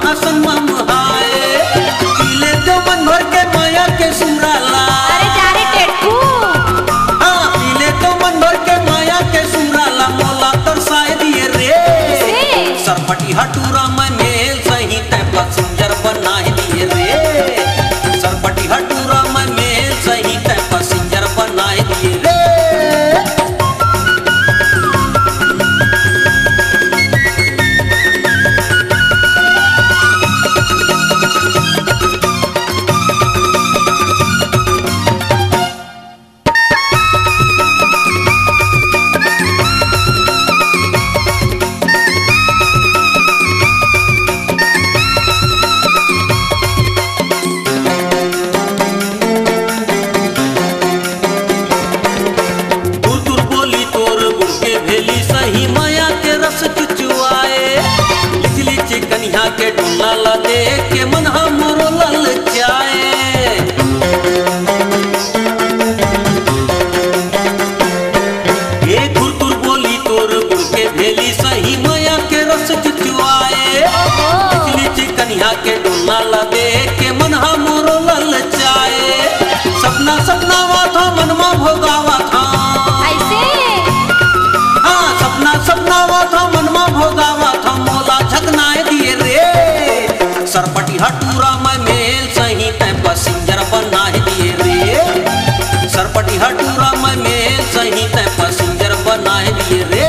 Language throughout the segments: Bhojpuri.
भाषण ममहाए, पीले तो मन भर के माया के सुराला। अरे जा रे टेटू। हाँ पीले तो मन भर के माया के सुराला, मोला तरसाए दिए रे। सरपटी हटूरा में मेल सही तय पैसेंजर बनाए दिए रे। सरपटी हटूरा में मेल सही तय पैसेंजर बनाए दिए रे। कन्या के डोला ला दे के मन हमरो लल जाए। ये गुरतुर बोली तोर गुड़ के भेली सही माया के रस चुचुआए। बिजली कन्या के डोला ला दे के मन हमरो लल जाए। सपना सपना वा था मनमा भोगावा था ऐसे। हाँ सपना सपना वा था मनमा भोगावा था, मोला झकनाए दिए रे। सरपटी हटूरा में मेल सही तय पैसेंजर बनाए दिए रे। सरपटी हटूरा में मेल सही तय पैसेंजर बनाए दिए रे।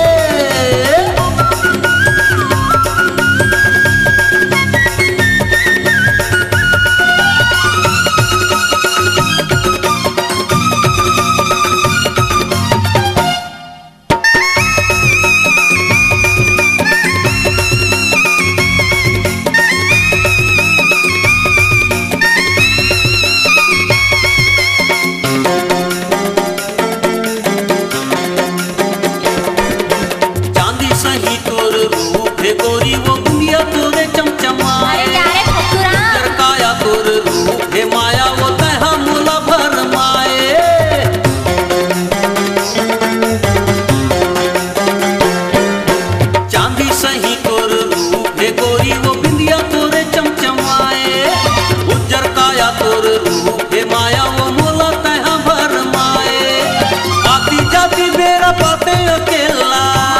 गोरी वो गुड़िया तोरे चमचमाए। काया तोर रूप हे माया वो तहा मोला भरमाए। चांदी सही तोर रूप हे गोरी वो बिंदिया तोरे चमचमाए। उज्जर काया तोर रूप हे माया वो मोला तहा भरमाए। आती जाती बेरा पाते अकेला,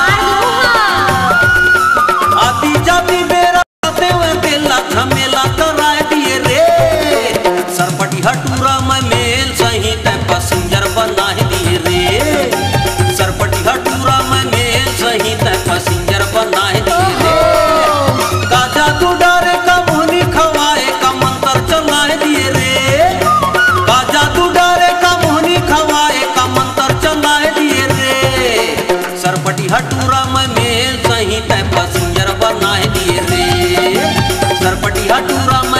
आती जाती बेरा पाते अकेला, झमेला कराए दिए रे। सरपटी हटूरा में मेल सही तय पैसेंजर बनाए दिए रे। सरपटी हटूरा में मेल सही तय पैसेंजर बनाए दिए रे। का जादू डारे का मोहनी खवाए का मंत्र चलाए दिए रे। का जादू डारे का मोहनी खवाए का मंत्र चलाए दिए रे। सरपटी हटूरा में मेल सही तय पैसेंजर बनाए दिए रे। सरपटी हटूरा